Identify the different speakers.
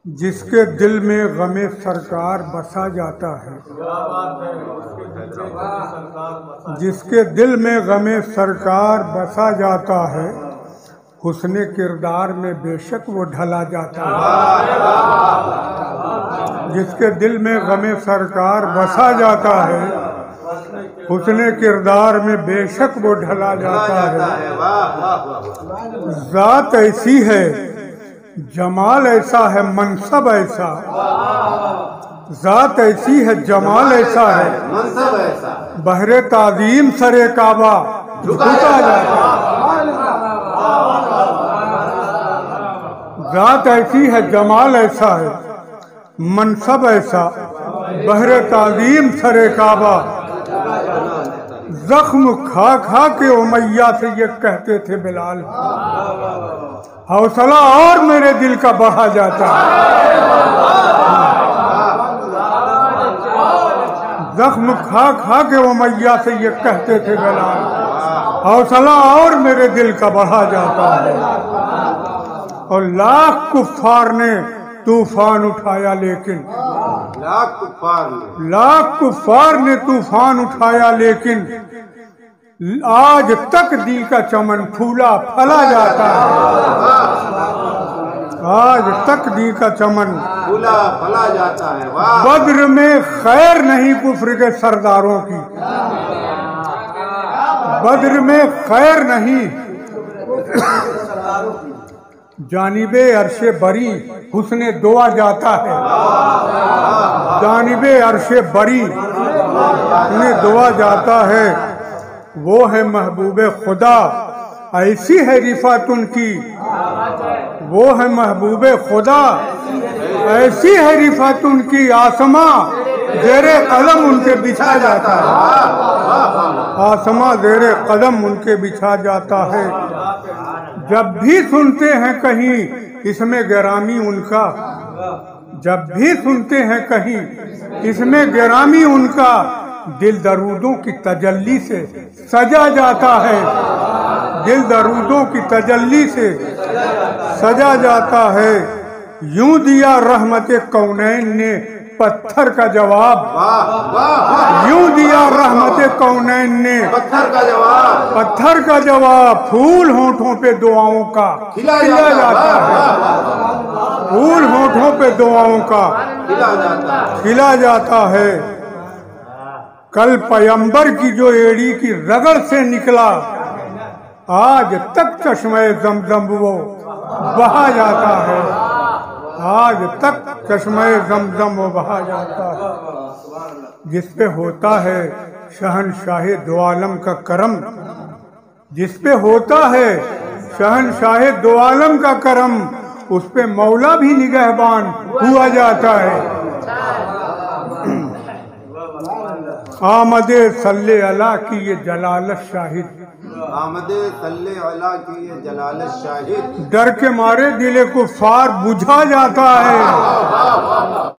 Speaker 1: जिसके दिल में गमे सरकार बसा जाता है, जिसके दिल में गमे सरकार बसा जाता है, हुस्ने किरदार में बेशक वो ढला जाता है। जिसके दिल में गमे सरकार बसा जाता है, हुस्ने किरदार में बेशक वो ढला जाता है। ज़ात ऐसी है, जमाल ऐसा है, मनसब ऐसा। ज़ात ऐसी है, जमाल ऐसा है, मनसब ऐसा। बहरे ताज़ीम सरे काबा झुका जाता है। ज़ात ऐसी है, जमाल ऐसा है, मनसब ऐसा। बहरे ताज़ीम सरे काबा। जख्म खा खा के उमैया से ये कहते थे बिलाल, हौसला और मेरे दिल का बढ़ा जाता है। जख्म खा खा के उमैया से ये कहते थे बिलाल, हौसला और मेरे दिल का बढ़ा जाता है। और लाख कुफ्फार ने तूफान उठाया, लेकिन लाख कुफ्फार ने तूफान उठाया, लेकिन आज तक दिल का चमन फूला फला जाता है। आज तक दिल का चमन फूला फला जाता है। बद्र में खैर नहीं कुफ्र के सरदारों की, बद्र में खैर नहीं। जानिबे अर्शे बरी हुस्ने दुआ जाता है, जानिबे अर्शे बरी उन्हें दुआ जाता है। वो है महबूबे खुदा, ऐसी है रिफात उनकी। वो है महबूबे खुदा, ऐसी है रिफात उनकी। आसमां ज़ेरे कदम उनके बिछा जाता है, आसमां ज़ेरे कदम उनके बिछा जाता है। जब भी सुनते हैं कहीं इसमें गिरामी उनका, जब भी सुनते हैं कहीं इसमें गिरामी उनका, दिल दरूदों की तजल्ली से सजा जाता है। दिल दरूदों की तजल्ली से सजा जाता है। यूं दिया रहमते कौनैन ने पत्थर का जवाब, यूं दिया रहमते कौनैन ने पत्थर का जवाब, पत्थर का जवाब। फूल होठों पे दुआओं का खिला जाता है, फूल होठों पे दुआओं का खिला जाता है। कल पैगंबर की जो एड़ी की रगड़ से निकला, आज तक चश्मे जमजम वो बहा जाता है, आज तक चश्मे जमजम वो बहा जाता है। जिस पे होता है शहनशाहे दो आलम का करम, जिस पे होता है शहनशाहे दो आलम का करम, उस पे मौला भी निगहबान हुआ जाता है। आमदे सल्ले अला की ये जलालत शाहिद,
Speaker 2: आमदे सल्ले अला की ये जलालत शाहिद।
Speaker 1: डर के मारे दिले कुफ्फार बुझा जाता है।